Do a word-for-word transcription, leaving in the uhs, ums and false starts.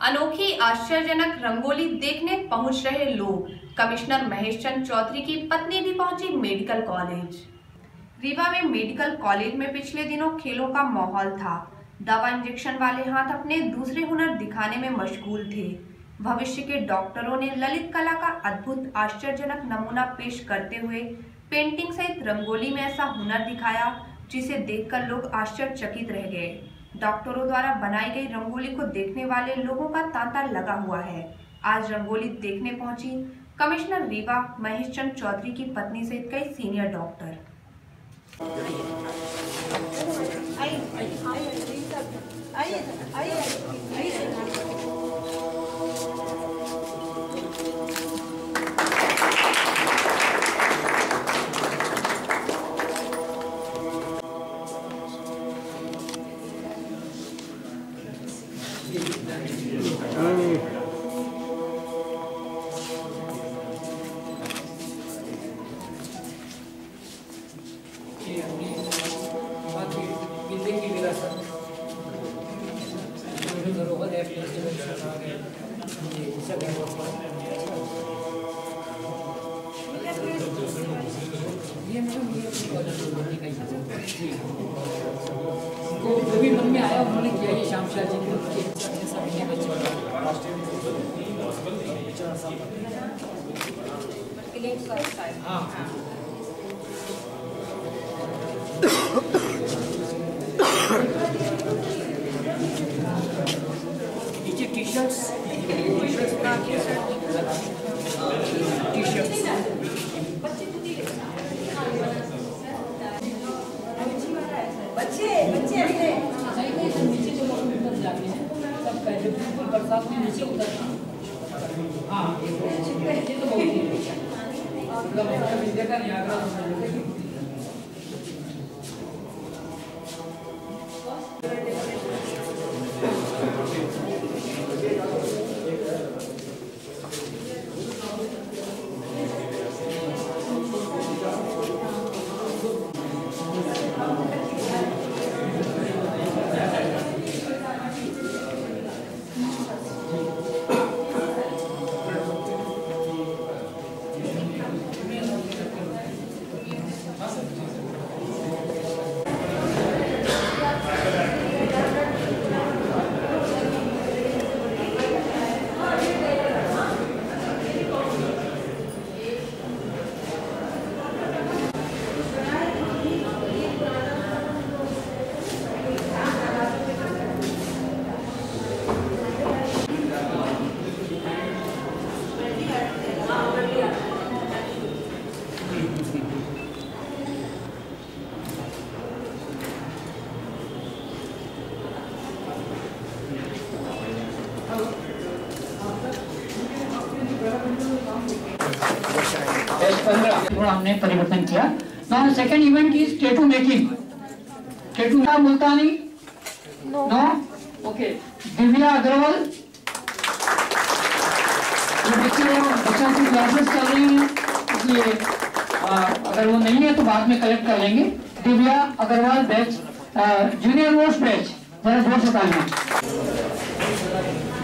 अनोखी आश्चर्यजनक रंगोली देखने पहुंच रहे लोग। कमिश्नर महेश चंद्र चौधरी की पत्नी भी पहुंची मेडिकल कॉलेज। रीवा में मेडिकल कॉलेज में पिछले दिनों खेलों का माहौल था। दवा इंजेक्शन वाले हाथ अपने दूसरे हुनर दिखाने में मशगूल थे। भविष्य के डॉक्टरों ने ललित कला का अद्भुत आश्चर्यजनक नमूना पेश करते हुए पेंटिंग सहित रंगोली में ऐसा हुनर दिखाया जिसे देखकर लोग आश्चर्यचकित रह गए। डॉक्टरों द्वारा बनाई गई रंगोली को देखने वाले लोगों का तांता लगा हुआ है। आज रंगोली देखने पहुंची कमिश्नर रीवा महेश चंद्र चौधरी की पत्नी सहित कई सीनियर डॉक्टर। जो भी मन में आया उन्होंने किया। ये शाम शाह जी के सभी बच्चों हाँ नीचे टी शर्ट्स टी शर्ट्स नीचे जो लोग उतर जाते हैं सब पहले बिल्कुल बरसात में नीचे उतरना। हाँ ये तो बहुत ही मतलब देखा नहीं आगरा थोड़ा हमने परिवर्तन किया। Now second event is tattoo making. Tattoo का मुल्तानी नो ओके। दिव्या अग्रवाल बच्चों की क्लासेस चल रही हैं इसलिए अगर वो नहीं है तो बाद में कलेक्ट कर लेंगे। Divya Agarwal batch junior most batch जरा जोर से तालियां।